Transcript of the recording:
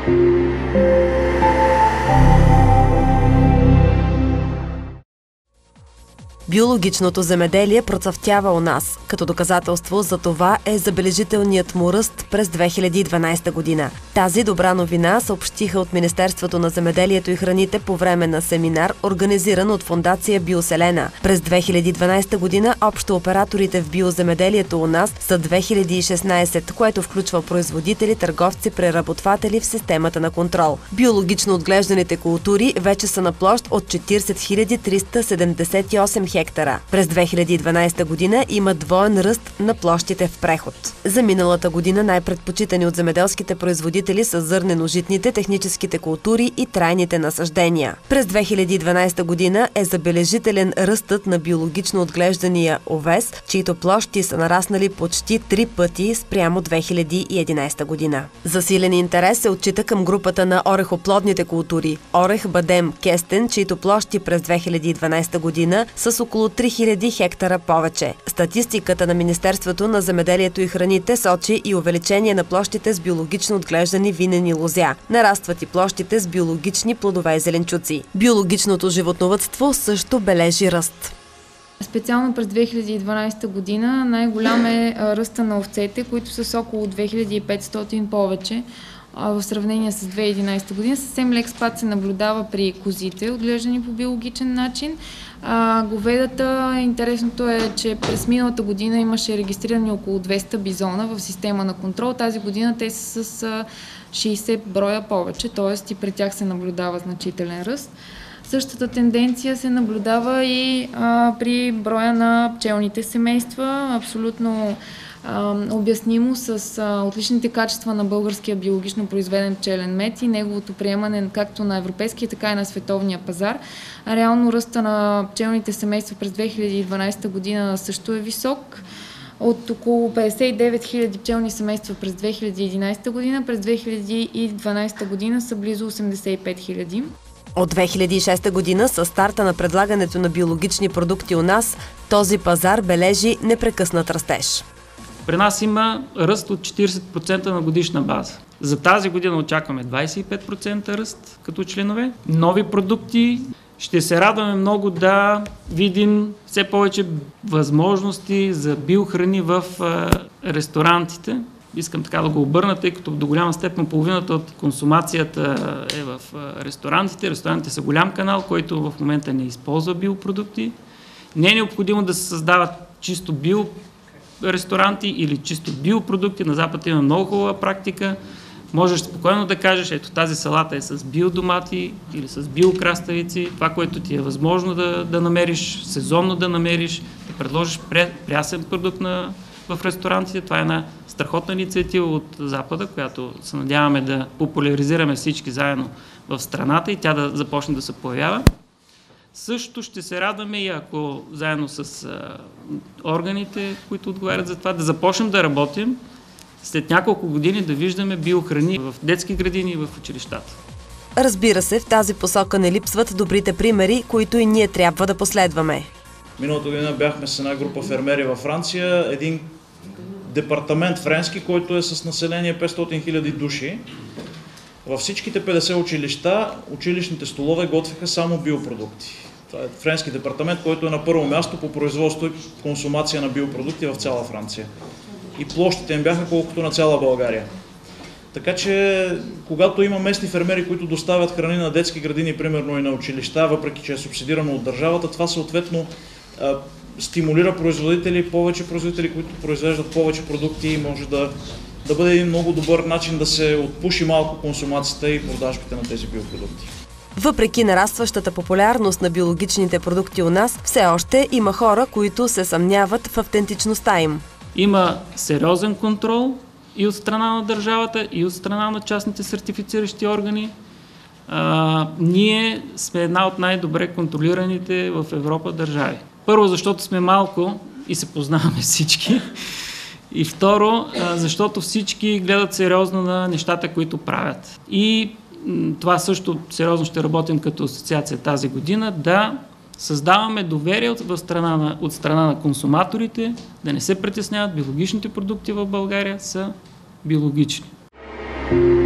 Биологичното земеделие процъфтява у нас. Като доказателство за това е забележителният му ръст през 2012 година. Тази добра новина съобщиха от Министерството на земеделието и храните по време на семинар, организиран от фондация Биоселена. През 2012 година общо операторите в биоземеделието у нас са 2016, което включва производители, търговци, преработватели в системата на контрол. Биологично отглежданите култури вече са на площ от 40 378 хектара. През 2012 година има двоен ръст на площите в преход. За миналата година най-предпочитани от земеделските производители са зърнено-житните, техническите култури и трайните насаждения. През 2012 година е забележителен ръстът на биологично отглеждания овес, чието площи са нараснали почти 3 пъти спрямо 2011 година. Засилен интерес се отчита към групата на орехоплодните култури – орех, бадем, кестен, чието площи през 2012 година са с около 3000 хектара повече. Статистиката на Министерството на земеделието и храните сочи и увеличение на площите с биологично отглеждани винени лозя. Нарастват и площите с биологични плодове и зеленчуци. Биологичното животновъдство също бележи ръст. Специално през 2012 година най-голям е ръста на овцете, които са с около 2500 повече в сравнение с 2011 година. Съвсем лек спад се наблюдава при козите, отглеждани по биологичен начин. Говедата, интересното е, че през миналата година имаше регистрирани около 200 бизона в система на контрол. Тази година те са с 60 броя повече, т.е. и при тях се наблюдава значителен ръст. Същата тенденция се наблюдава и при броя на пчелните семейства. Абсолютно обяснимо с отличните качества на българския биологично произведен пчелен мед и неговото приемане както на европейския, така и на световния пазар. Реално ръста на пчелните семейства през 2012 година също е висок. От около 59 000 пчелни семейства през 2011 година, през 2012 година са близо 85 000. От 2006 година със старта на предлагането на биологични продукти у нас, този пазар бележи непрекъснат растеж. При нас има ръст от 40% на годишна база. За тази година очакваме 25% ръст като членове. Нови продукти. Ще се радваме много да видим все повече възможности за биохрани в ресторантите. Искам така да го обърна, тъй като до голяма степен половината от консумацията е в ресторантите. Ресторантите са голям канал, който в момента не използва биопродукти. Не е необходимо да се създават чисто ресторанти или чисто биопродукти. На Запад има много хубава практика. Можеш спокойно да кажеш, ето тази салата е с биодомати или с биокраставици. Това, което ти е възможно да намериш, сезонно да намериш, да предложиш прясен продукт в ресторантите. Това е една страхотна инициатива от Запада, която се надяваме да популяризираме всички заедно в страната и тя да започне да се появява. Също ще се радваме и ако заедно с органите, които отговарят за това, да започнем да работим след няколко години да виждаме биохрани в детски градини и в училищата. Разбира се, в тази посока не липсват добрите примери, които и ние трябва да последваме. Миналата година бяхме с една група фермери във Франция, един департамент френски, който е с население 500 000 души. Във всичките 50 училища, училищните столове готвиха само биопродукти. Това е френски департамент, който е на първо място по производство и консумация на биопродукти в цяла Франция. И площите им бяха колкото на цяла България. Така че, когато има местни фермери, които доставят храни на детски градини, примерно и на училища, въпреки че е субсидирано от държавата, това съответно стимулира повече производители, които произвеждат повече продукти и може да бъде един много добър начин да се отпуши малко консумацията и продажбите на тези биопродукти. Въпреки нарастващата популярност на биологичните продукти у нас, все още има хора, които се съмняват в автентичността им. Има сериозен контрол и от страна на държавата, и от страна на частните сертифициращи органи. Ние сме една от най-добре контролираните в Европа държави. Първо, защото сме малко и се познаваме всички. И второ, защото всички гледат сериозно на нещата, които правят. И това също сериозно ще работим като асоциация тази година, да създаваме доверие от страна на консуматорите, да не се притесняват, биологичните продукти в България са биологични.